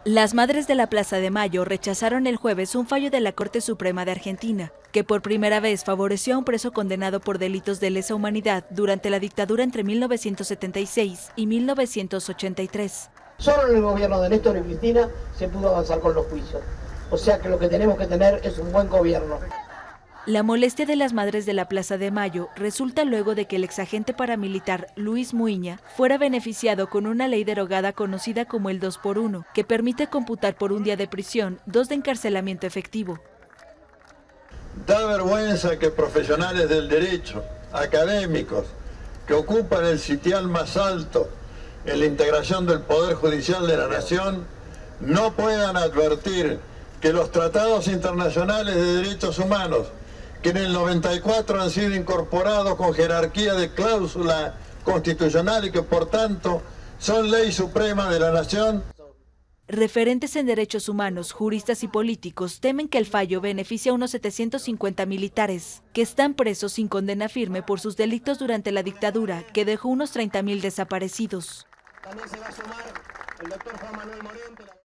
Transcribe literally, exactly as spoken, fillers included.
Las madres de la Plaza de Mayo rechazaron el jueves un fallo de la Corte Suprema de Argentina, que por primera vez favoreció a un preso condenado por delitos de lesa humanidad durante la dictadura entre mil novecientos setenta y seis y mil novecientos ochenta y tres. Solo en el gobierno de Néstor y Cristina se pudo avanzar con los juicios. O sea que lo que tenemos que tener es un buen gobierno. La molestia de las madres de la Plaza de Mayo resulta luego de que el exagente paramilitar Luis Muiña fuera beneficiado con una ley derogada conocida como el dos por uno, que permite computar por un día de prisión dos de encarcelamiento efectivo. Da vergüenza que profesionales del derecho, académicos, que ocupan el sitial más alto en la integración del Poder Judicial de la Nación, no puedan advertir que los tratados internacionales de derechos humanos, que en el noventa y cuatro han sido incorporados con jerarquía de cláusula constitucional y que por tanto son ley suprema de la nación. Referentes en derechos humanos, juristas y políticos temen que el fallo beneficie a unos setecientos cincuenta militares, que están presos sin condena firme por sus delitos durante la dictadura, que dejó unos treinta mil desaparecidos. También se va a sumar el doctor Juan Manuel Morente.